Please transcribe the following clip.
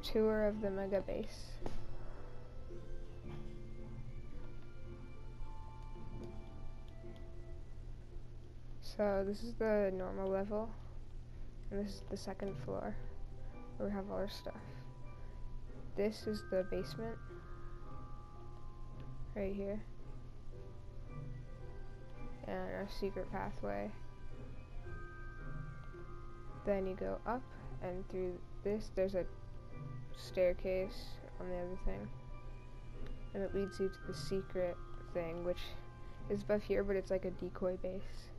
tour of the mega base. So this is the normal level, and this is the second floor where we have all our stuff. This is the basement, right here, and our secret pathway. Then you go up, and through this there's a staircase on the other thing, and it leads you to the secret thing, which is above here, but it's like a decoy base.